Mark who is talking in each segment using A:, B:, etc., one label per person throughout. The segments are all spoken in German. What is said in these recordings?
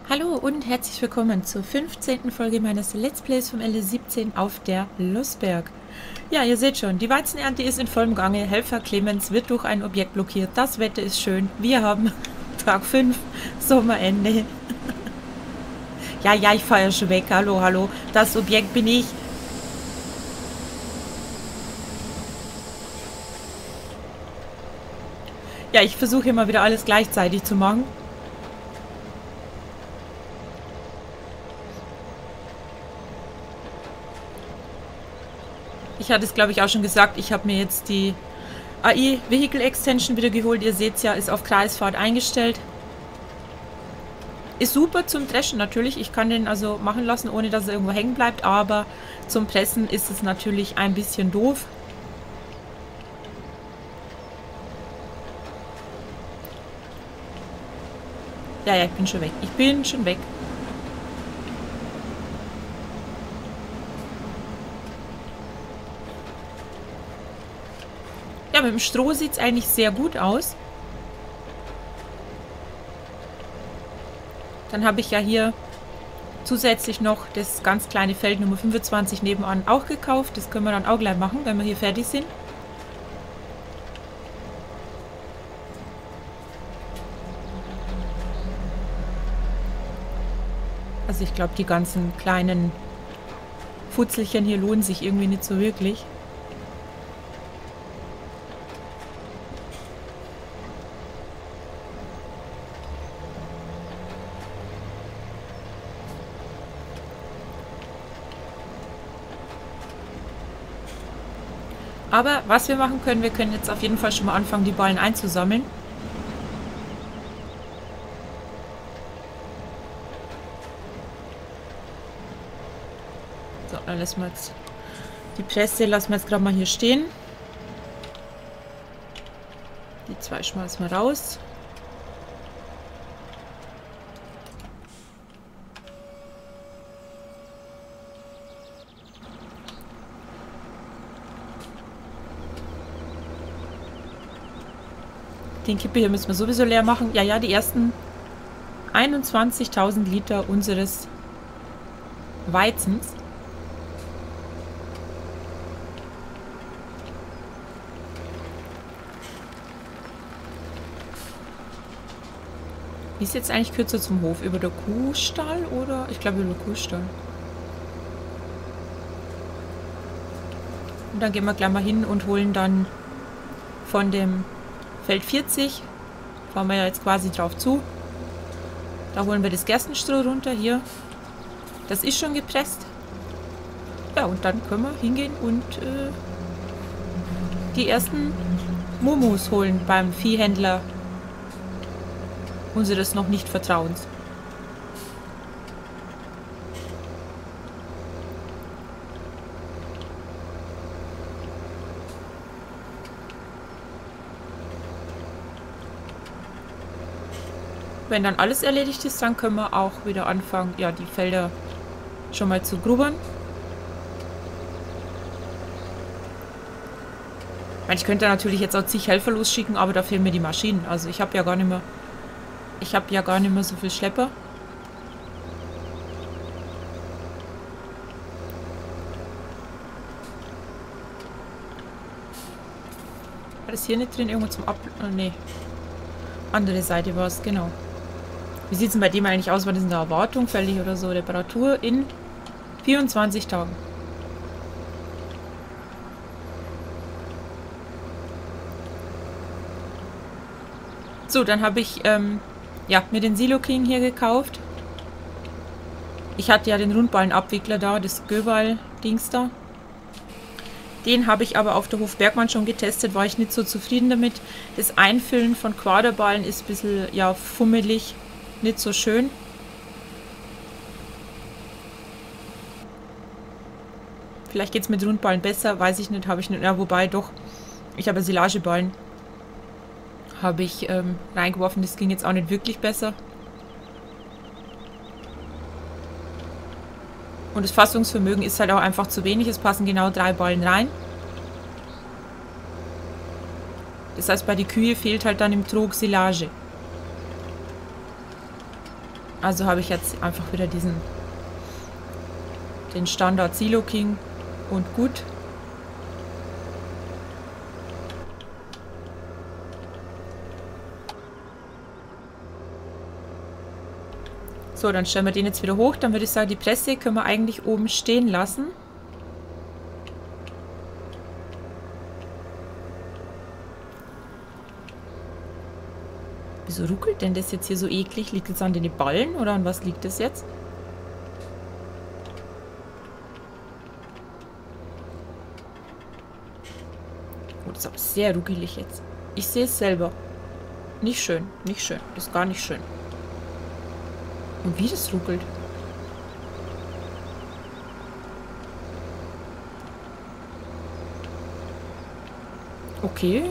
A: Hallo und herzlich willkommen zur 15. Folge meines Let's Plays vom LS17 auf der Losberg. Ja, ihr seht schon, die Weizenernte ist in vollem Gange. Helfer Clemens wird durch ein Objekt blockiert. Das Wetter ist schön. Wir haben Tag 5, Sommerende. Ja, ich fahre ja schon weg. Hallo, hallo. Das Objekt bin ich. Ja, ich versuche immer wieder alles gleichzeitig zu machen. Ich hatte es, glaube ich, auch schon gesagt, ich habe mir jetzt die AI Vehicle Extension wieder geholt. Ihr seht es ja, ist auf Kreisfahrt eingestellt. Ist super zum Dreschen natürlich. Ich kann den also machen lassen, ohne dass er irgendwo hängen bleibt. Aber zum Pressen ist es natürlich ein bisschen doof. Ja, ich bin schon weg. Ich bin schon weg. Ja, mit dem Stroh sieht es eigentlich sehr gut aus. Dann habe ich ja hier zusätzlich noch das ganz kleine Feld Nummer 25 nebenan auch gekauft. Das können wir dann auch gleich machen, wenn wir hier fertig sind. Also ich glaube, die ganzen kleinen Futzelchen hier lohnen sich irgendwie nicht so wirklich. Aber was wir machen können, wir können jetzt auf jeden Fall schon mal anfangen, die Ballen einzusammeln. So, dann lassen wir jetzt die Presse, lassen wir jetzt gerade mal hier stehen. Die zwei schmeißen wir raus. Den Kippe hier müssen wir sowieso leer machen. Ja, die ersten 21.000 Liter unseres Weizens. Wie ist jetzt eigentlich kürzer zum Hof? Über der Kuhstall oder? Ich glaube über der Kuhstall. Und dann gehen wir gleich mal hin und holen dann von dem Feld 40, fahren wir ja jetzt quasi drauf zu. Da holen wir das Gerstenstroh runter, hier. Das ist schon gepresst. Ja, und dann können wir hingehen und die ersten Mumus holen beim Viehhändler unseres noch nicht Vertrauens. Wenn dann alles erledigt ist, dann können wir auch wieder anfangen, ja, die Felder schon mal zu grubbern. Ich könnte natürlich jetzt auch zig Helfer losschicken, aber da fehlen mir die Maschinen. Also ich habe ja gar nicht mehr so viel Schlepper. War das hier nicht drin? Irgendwo zum nee. Andere Seite war es, genau. Wie sieht es denn bei dem eigentlich aus? Was ist denn da Erwartung fällig oder so? Reparatur in 24 Tagen. So, dann habe ich mir den Silo King hier gekauft. Ich hatte ja den Rundballenabwickler da, das Göbal-Dings da. Den habe ich aber auf der Hof Bergmann schon getestet, war ich nicht so zufrieden damit. Das Einfüllen von Quaderballen ist ein bisschen, ja, fummelig, nicht so schön. Vielleicht geht es mit Rundballen besser, weiß ich nicht, habe ich nicht. Ja, wobei doch, ich habe Silageballen. Habe ich reingeworfen, das ging jetzt auch nicht wirklich besser. Und das Fassungsvermögen ist halt auch einfach zu wenig. Es passen genau 3 Ballen rein. Das heißt, bei den Kühe fehlt halt dann im Trog Silage. Also habe ich jetzt einfach wieder den Standard Silo King und gut. So, dann stellen wir den jetzt wieder hoch. Dann würde ich sagen, die Presse können wir eigentlich oben stehen lassen. Wieso ruckelt denn das jetzt hier so eklig? Liegt es an den Ballen oder an was liegt das jetzt? Oh, das ist aber sehr ruckelig jetzt. Ich sehe es selber. Nicht schön, nicht schön. Das ist gar nicht schön. Und wie das ruckelt. Okay.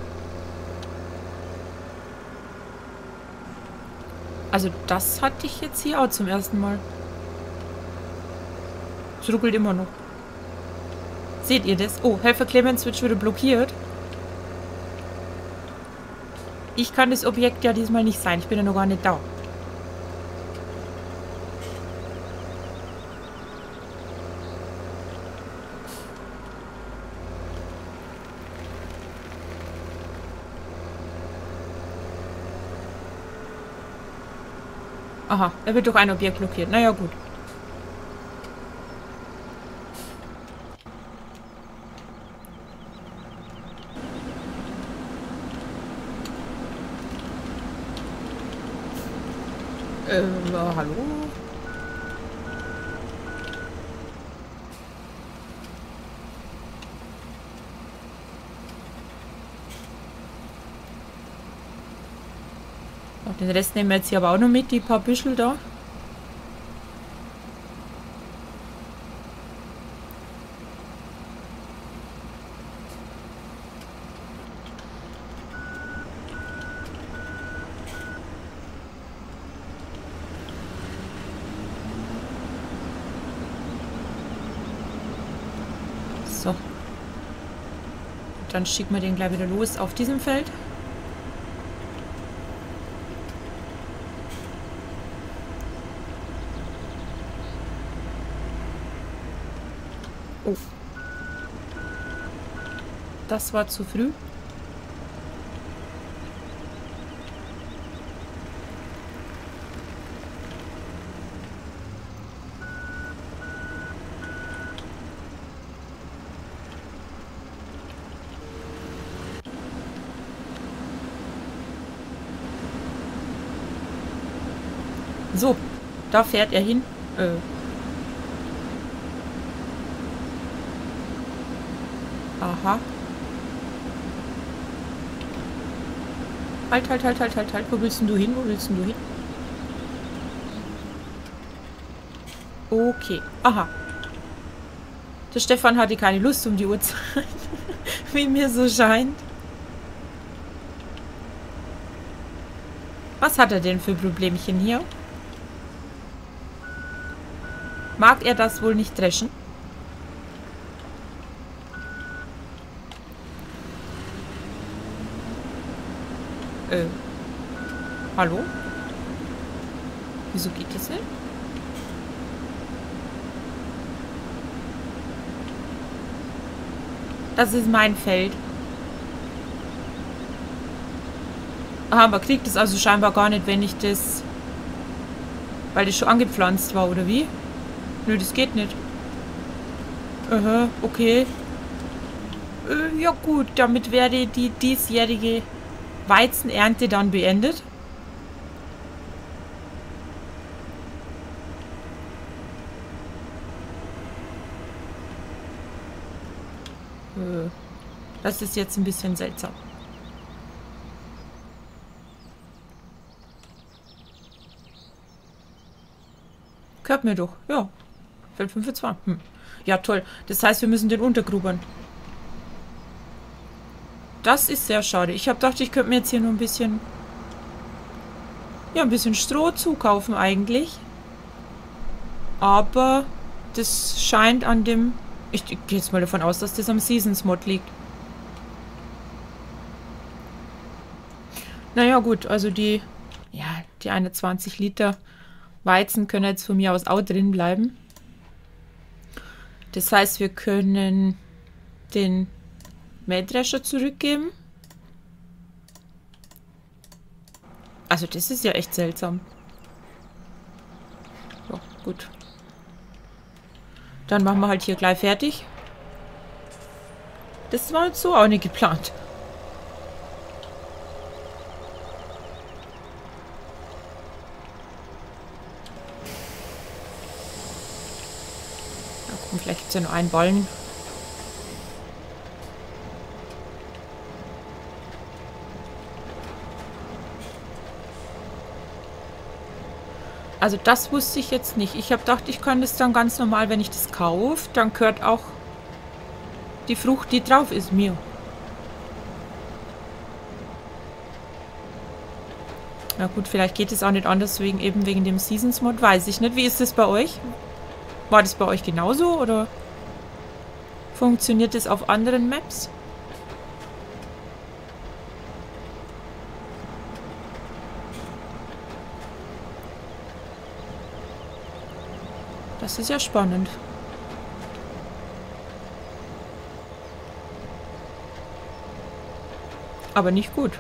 A: Also das hatte ich jetzt hier auch zum ersten Mal. Es ruckelt immer noch. Seht ihr das? Oh, Helfer Clemens wird schon wieder blockiert. Ich kann das Objekt ja diesmal nicht sein. Ich bin ja noch gar nicht da. Aha, er wird durch ein Objekt blockiert. Naja, gut. Hallo? Den Rest nehmen wir jetzt hier aber auch noch mit, die paar Büschel da. So. Dann schicken wir den gleich wieder los auf diesem Feld. Oh. Das war zu früh. So, da fährt er hin. Aha. Halt, halt, halt, halt, halt, halt. Wo willst denn du hin? Wo willst denn du hin? Okay. Aha. Der Stefan hatte keine Lust um die Uhrzeit. Wie mir so scheint. Was hat er denn für Problemchen hier? Mag er das wohl nicht dreschen? Hallo? Wieso geht das nicht? Das ist mein Feld. Aha, aber kriegt es also scheinbar gar nicht, wenn ich das... Weil das schon angepflanzt war, oder wie? Nö, das geht nicht. Aha, okay. Ja gut, damit wäre die diesjährige Weizenernte dann beendet. Das ist jetzt ein bisschen seltsam. Gehört mir doch. Ja. Feld 5 für 2. Ja, toll. Das heißt, wir müssen den untergrubern. Das ist sehr schade. Ich habe gedacht, ich könnte mir jetzt hier nur ein bisschen... Ja, ein bisschen Stroh zukaufen eigentlich. Aber das scheint an dem... Ich gehe jetzt mal davon aus, dass das am Seasons Mod liegt. Naja, gut. Also die 21 Liter Weizen können jetzt von mir aus auch drin bleiben. Das heißt, wir können den Mähdrescher zurückgeben. Also das ist ja echt seltsam. Ja, gut. Dann machen wir halt hier gleich fertig. Das war jetzt so auch nicht geplant. Ja, gucken, vielleicht gibt es ja nur einen Ballen. Also das wusste ich jetzt nicht. Ich habe gedacht, ich kann das dann ganz normal, wenn ich das kaufe, dann gehört auch die Frucht, die drauf ist, mir. Na gut, vielleicht geht es auch nicht anders, eben wegen dem Seasons Mod, weiß ich nicht. Wie ist das bei euch? War das bei euch genauso oder funktioniert das auf anderen Maps? Das ist ja spannend. Aber nicht gut.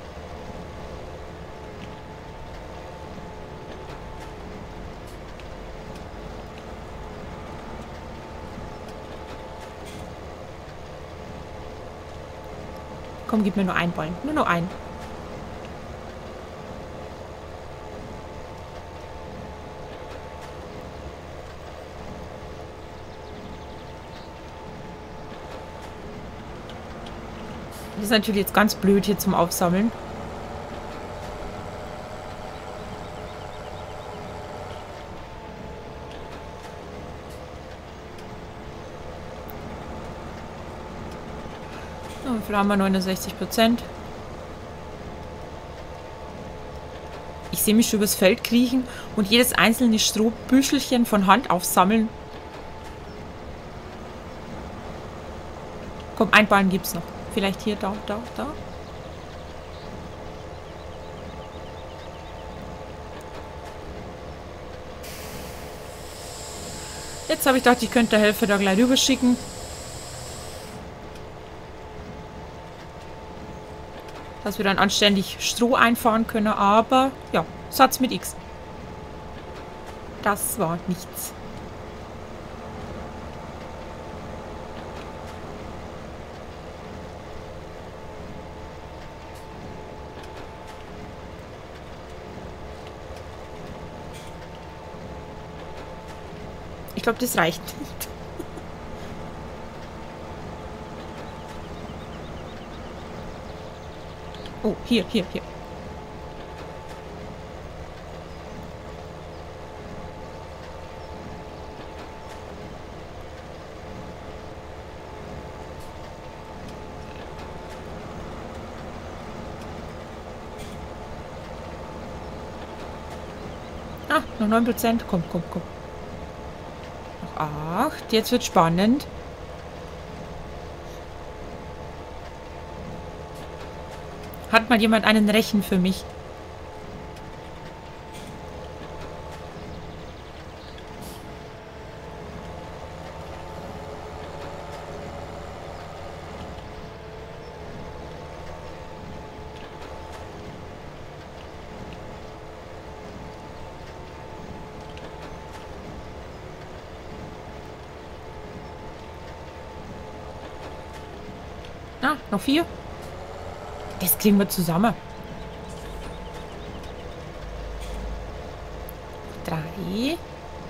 A: Komm, gib mir nur einen Ballen. Nur noch einen. Das ist natürlich jetzt ganz blöd hier zum Aufsammeln. So, wie viel haben wir? 69%. Ich sehe mich schon übers Feld kriechen und jedes einzelne Strohbüschelchen von Hand aufsammeln. Komm, ein Ballen gibt's noch. Vielleicht hier, da. Jetzt habe ich gedacht, ich könnte der Helfer da gleich rüber schicken. Dass wir dann anständig Stroh einfahren können, aber ja, Satz mit X. Das war nichts. Ich glaube, das reicht nicht. Oh, hier. Ah, noch 9%. Komm. Noch 8. Jetzt wird spannend. Hat mal jemand einen Rechen für mich? Ah, noch 4. Das kriegen wir zusammen. 3.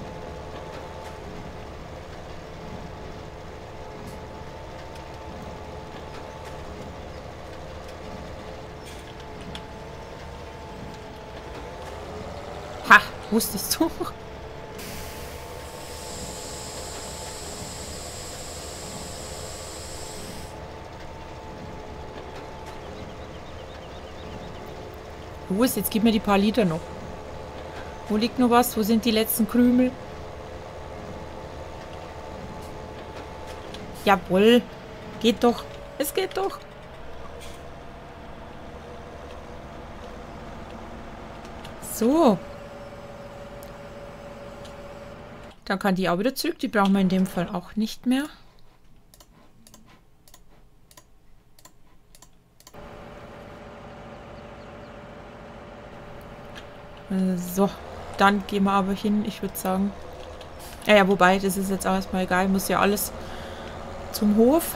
A: Ha, wusstest du? Wo ist jetzt? Gib mir die paar Liter noch. Wo liegt noch was? Wo sind die letzten Krümel? Jawohl. Geht doch. Es geht doch. So. Dann kann die auch wieder zurück. Die brauchen wir in dem Fall auch nicht mehr. So, dann gehen wir aber hin, ich würde sagen. Ja, wobei, das ist jetzt auch erstmal egal. Muss ja alles zum Hof.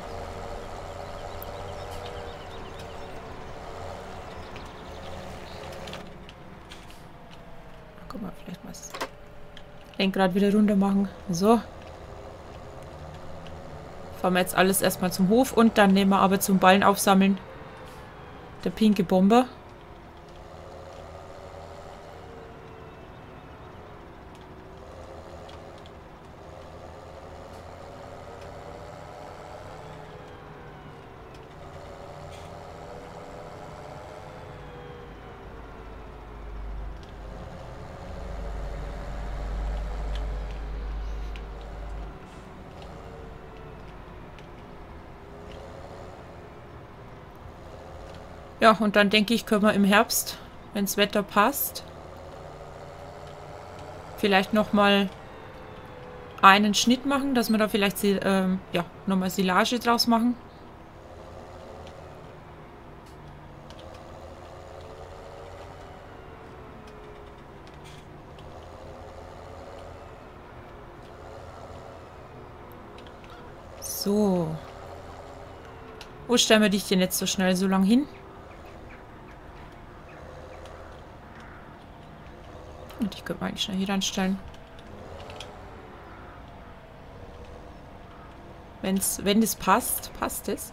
A: Guck mal, vielleicht mal das Lenkrad wieder runter machen. So. Fahren wir jetzt alles erstmal zum Hof und dann nehmen wir aber zum Ballen aufsammeln der pinke Bomber. Ja, und dann denke ich, können wir im Herbst, wenn das Wetter passt, vielleicht nochmal einen Schnitt machen, dass wir da vielleicht ja, nochmal Silage draus machen. So. Wo stellen wir dich denn jetzt so schnell so lang hin? Und ich könnte mal eigentlich schnell hier anstellen. Wenn es passt, passt es.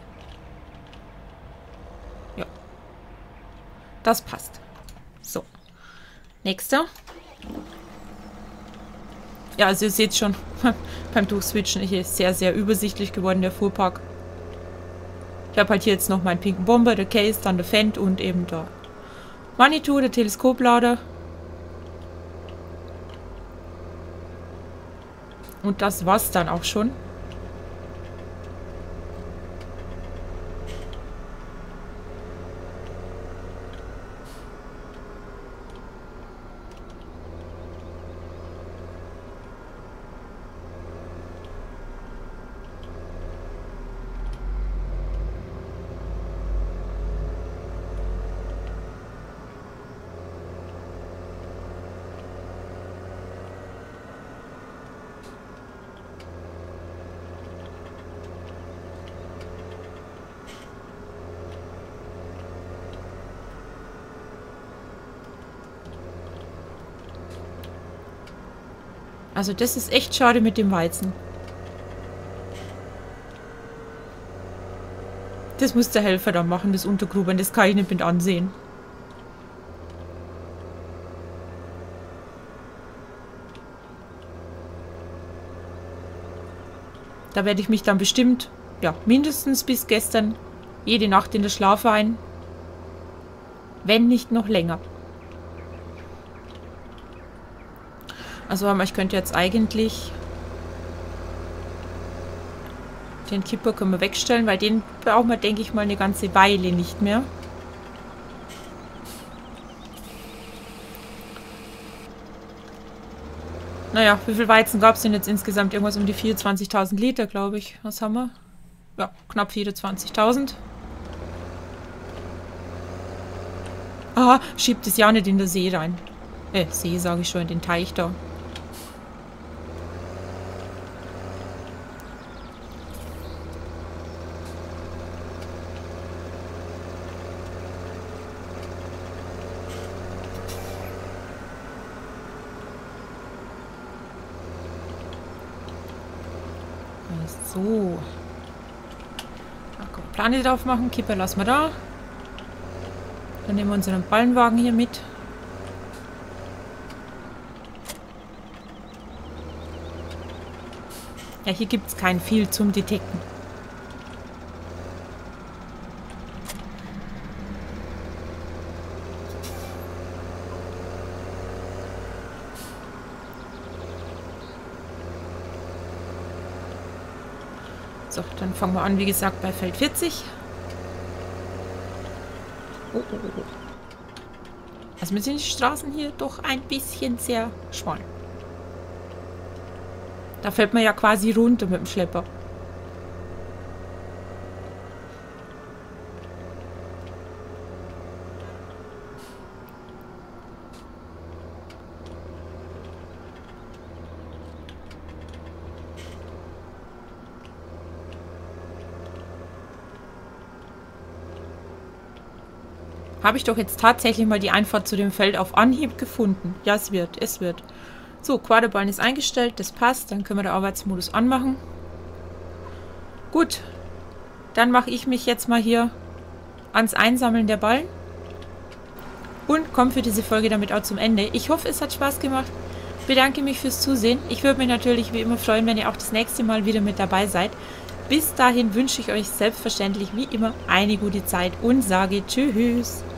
A: Ja. Das passt. So. Nächster. Ja, also ihr seht schon, beim Durchswitchen, hier ist sehr, sehr übersichtlich geworden, der Fuhrpark. Ich habe halt hier jetzt noch meinen pinken Bomber, der Case, dann der Fendt und eben der Manitou, der Teleskoplader. Und das war's dann auch schon. Also das ist echt schade mit dem Weizen. Das muss der Helfer dann machen, das Untergrubern. Das kann ich nicht mit ansehen. Da werde ich mich dann bestimmt, ja, mindestens bis gestern jede Nacht in der Schlaf ein. Wenn nicht noch länger. Also ich könnte jetzt eigentlich den Kipper können wir wegstellen, weil den brauchen wir, denke ich mal, eine ganze Weile nicht mehr. Naja, wie viel Weizen gab es denn jetzt insgesamt? Irgendwas um die 24.000 Liter, glaube ich. Was haben wir? Ja, knapp 24.000. Aha, schiebt es ja nicht in den See rein. See sage ich schon, in den Teich da. So. Ach, komm, Plane drauf machen. Kipper lassen wir da. Dann nehmen wir unseren Ballenwagen hier mit. Ja, hier gibt es kein viel zum Detekten. So, dann fangen wir an, wie gesagt, bei Feld 40. Oh. Also mir sind die Straßen hier doch ein bisschen sehr schmal. Da fällt man ja quasi runter mit dem Schlepper. Habe ich doch jetzt tatsächlich mal die Einfahrt zu dem Feld auf Anhieb gefunden. Ja, es wird. So, Quaderballen ist eingestellt, das passt. Dann können wir den Arbeitsmodus anmachen. Gut, dann mache ich mich jetzt mal hier ans Einsammeln der Ballen. Und komme für diese Folge damit auch zum Ende. Ich hoffe, es hat Spaß gemacht. Bedanke mich fürs Zusehen. Ich würde mich natürlich wie immer freuen, wenn ihr auch das nächste Mal wieder mit dabei seid. Bis dahin wünsche ich euch selbstverständlich wie immer eine gute Zeit und sage Tschüss.